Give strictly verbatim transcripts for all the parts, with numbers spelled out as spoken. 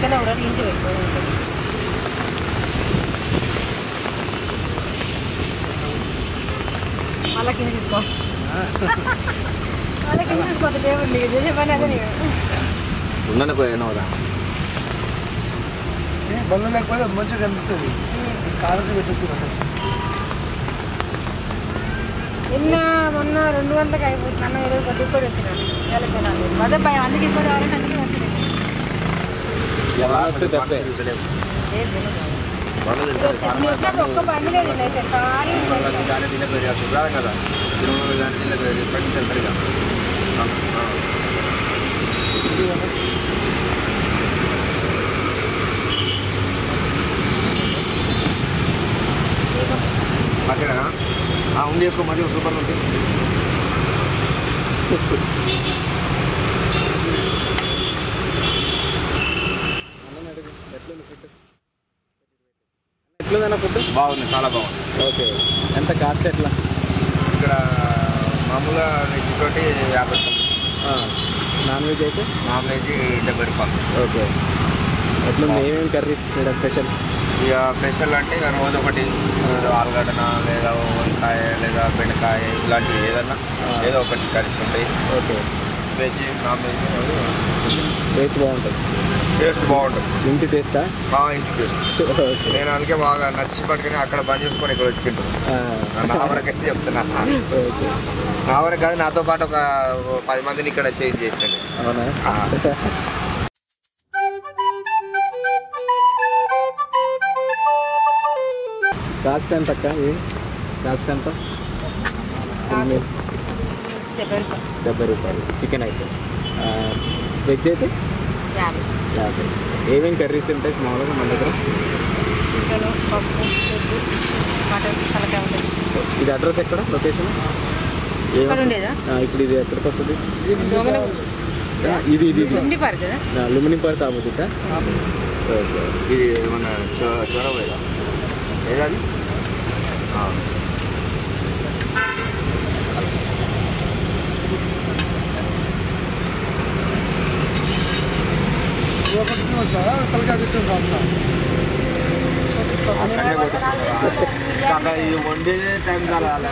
Chicken ఊరని ఇంచి పెట్టుకోవాలి మళ్ళీ కింద తీసుకో మళ్ళీ కింద తీసుకోవద్దు దేవుడు నీకు చేసే పని అదే నీకు ఉండను పోయాను బళ్ళు లేకపోతే మంచిగా కనిపిస్తుంది కారసి పెట్టేస్తున్నాను నిన్న మొన్న రెండు గంటలకు అయిపోతుంది అన్న ఈరోజు కొద్ది కూడా వచ్చినాను ఎలా తినాలి అదే భయం అందుకే ఇప్పుడు ఎవరైనా అందుకే వస్తుంది ఒక్క బండి లేదు అయితే ఖాళీ కదా మధ్యనా ఉంది ఎక్కువ మధ్య సూపర్ ఉంది ఎట్లుందన్న ఫుడ్ బాగుంది చాలా బాగుంది ఓకే ఎంత కాస్ట్ ఎట్లా ఇక్కడ మామూలుగా వెజ్ తోటి యాభై నాన్ వెజ్ అయితే నాన్ వెజ్ డెబ్బై రూపాయలు ఓకే ఎట్లుంది ఏమేమి కర్రీస్ స్పెషల్ ఇక స్పెషల్ అంటే ఇక రోజు ఒకటి ఆలుగడ్డన లేదా వంకాయ లేదా బెండకాయ ఇలాంటివి ఏదన్నా ఏదో ఒకటి కర్రీస్ ఉంటాయి okay veg non veg taste బాగుంటుంది టేస్ట్ బాగుంటుంది ఇంటి టేస్టా ఇంటి టేస్ట్ నేను అందుకే బాగా నచ్చి పట్టుకుని అక్కడ బంద్ చేసుకొని ఇక్కడ వచ్చింటాను నా వరకు అయితే చెప్తున్నా నా వరకు కాదు నాతో పాటు ఒక పది మందిని ఇక్కడ చేంజ్ చేసాను అవునా కాస్ట్ ఎంత అక్క కాస్ట్ ఎంత డెబ్బై రూపాయలు చికెన్ అయితే వెజ్ అయితే యాభై ఏమేమి కర్రీస్ ఉంటాయి మామూలుగా మన దగ్గర చికెన్ పప్పు మటన్ తలకాయ ఉంటుంది ఇది అడ్రస్ ఎక్కడ లొకేషన్ ఇప్పుడు ఇది ఎక్కడికి వస్తుంది ఇది ఇది Lumbini park Lumbini park opposite ఇది ఏమన్నా చోరవేదా ఏదాది ఇది వండే టైం కావాలి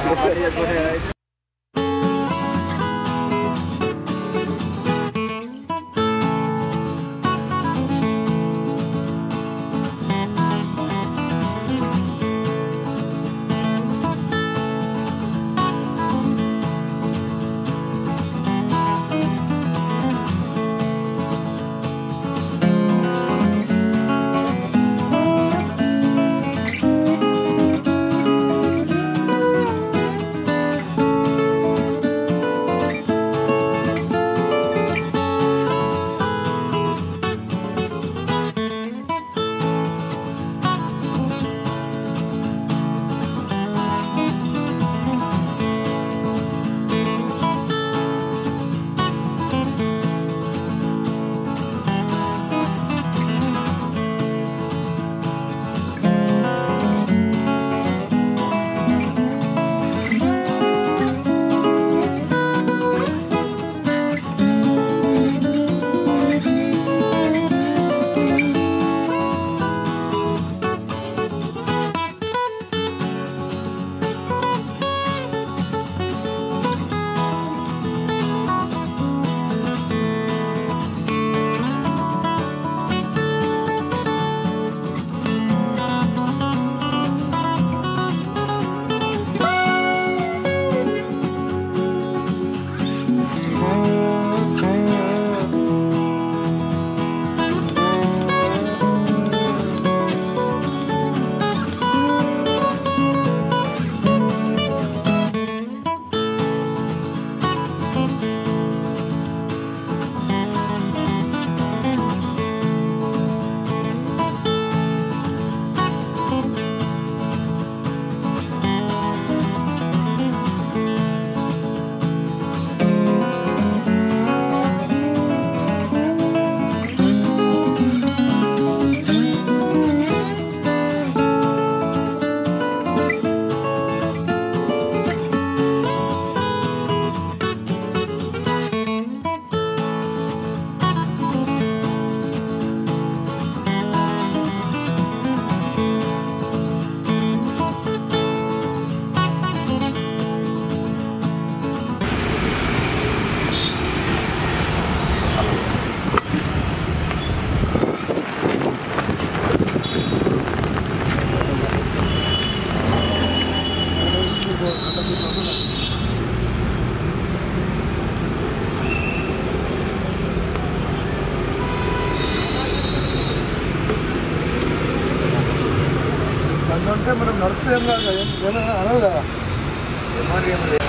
నడుపుతే ఏం కాదు కదా, ఏమైనా అనవు కదా. ఏమో ఏమో